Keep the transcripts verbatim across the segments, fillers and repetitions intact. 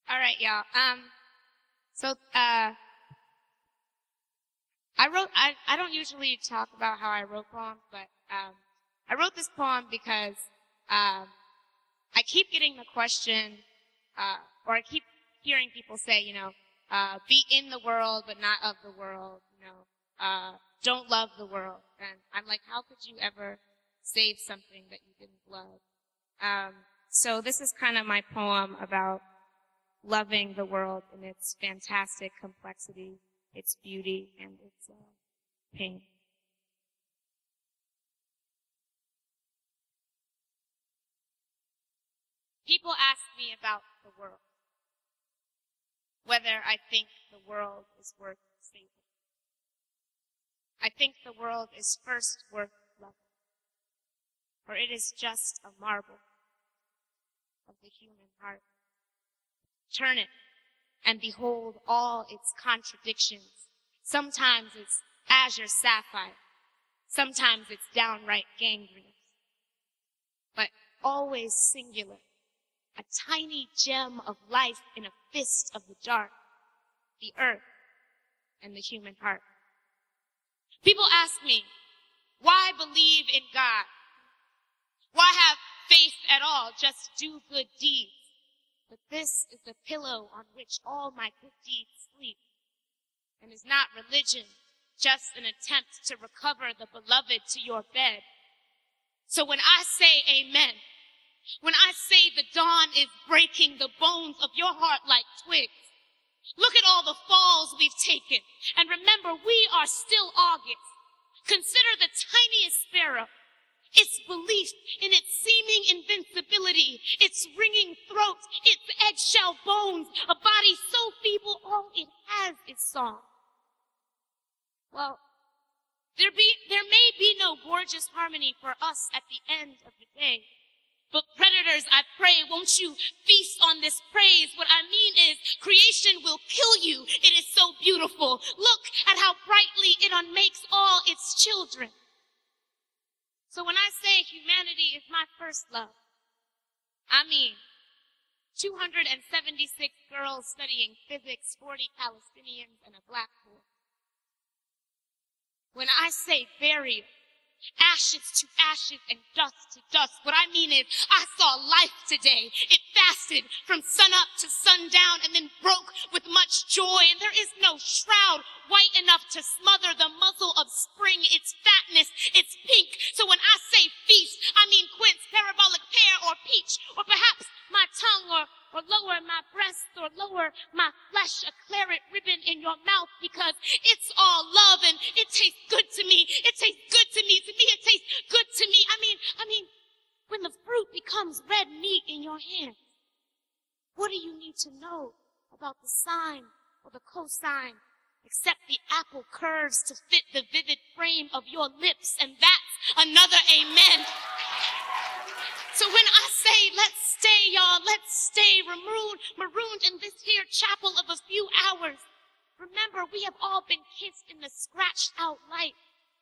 All right, y'all. Um, so, uh, I wrote, I, I don't usually talk about how I wrote poems, but, um, I wrote this poem because, um, I keep getting the question, uh, or I keep hearing people say, you know, uh, be in the world, but not of the world, you know, uh, don't love the world. And I'm like, how could you ever save something that you didn't love? Um, so this is kind of my poem about loving the world in its fantastic complexity, its beauty, and its uh, pain. People ask me about the world, whether I think the world is worth saving. I think the world is first worth loving, for it is just a marble of the human heart. Turn it and behold all its contradictions. Sometimes it's azure sapphire, sometimes it's downright gangrenous, but always singular, a tiny gem of life in a fist of the dark, the earth and the human heart. People ask me, why believe in God? Why have faith at all? Just do good deeds. But this is the pillow on which all my good deeds sleep, and is not religion, just an attempt to recover the beloved to your bed. So when I say amen, when I say the dawn is breaking the bones of your heart like twigs, look at all the falls we've taken, and remember we are still August. Consider the tiniest sparrow, its belief in its seeming invincibility, its ringing throat, its eggshell bones, a body so feeble all it has is song. Well, there be, there may be no gorgeous harmony for us at the end of the day. But predators, I pray, won't you feast on this praise? What I mean is, creation will kill you. It is so beautiful. Look at how brightly it unmakes all its children. So when I say humanity is my first love, I mean two hundred seventy-six girls studying physics, forty Palestinians, and a black boy. When I say burial, ashes to ashes and dust to dust, what I mean is I saw life today. It fasted from sunup to sundown and then broke with much joy. And there is no shroud white enough to smother the muzzle of spring, its fatness, its pink. So when I say feast, I mean quince, parabolic pear, or peach, or perhaps my tongue, or or lower my breast, or lower my flesh, a claret ribbon in your mouth, because it's all love and it tastes good to me. It tastes good to me. To me, it tastes good to me. I mean, I mean, when the fruit becomes red meat in your hand, what do you need to know about the sine or the cosine, except the apple curves to fit the vivid frame of your lips? And that's another amen. So when I say, let's stay, y'all, let's stay marooned, marooned in this here chapel of a few hours, remember, we have all been kissed in the scratched out light.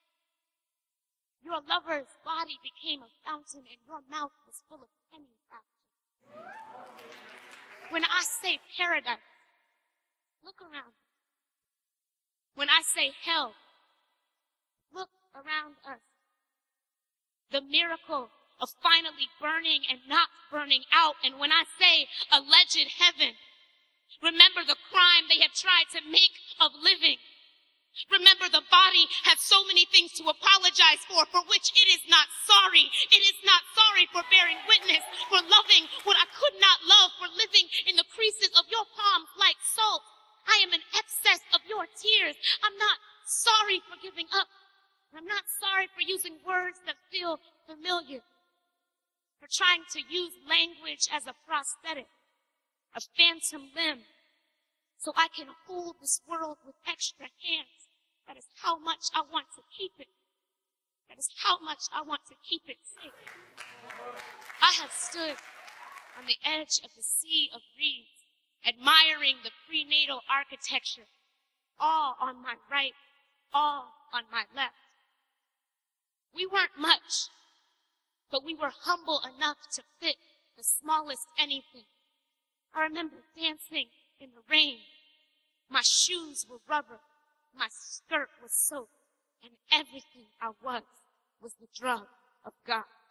Your lover's body became a fountain and your mouth was full of pennies after. When I say paradise, look around. When I say hell, look around us. The miracle of finally burning and not burning out. And when I say alleged heaven, remember the crime they have tried to make of living. Remember the body has so many things to apologize for, for which it is not sorry. It is not sorry for bearing witness, for loving what I could not love, for living in the creases of your palms like salt. I am an excess of your tears. I'm not sorry for giving up. I'm not sorry for using words that feel familiar, for trying to use language as a prosthetic, a phantom limb, so I can hold this world with extra hands. That is how much I want to keep it. That is how much I want to keep it safe. I have stood on the edge of the sea of reeds, admiring the prenatal architecture, all on my right, all on my left. We weren't much, but we were humble enough to fit the smallest anything. I remember dancing in the rain. My shoes were rubber. My skirt was soaked. And everything I was was the drug of God.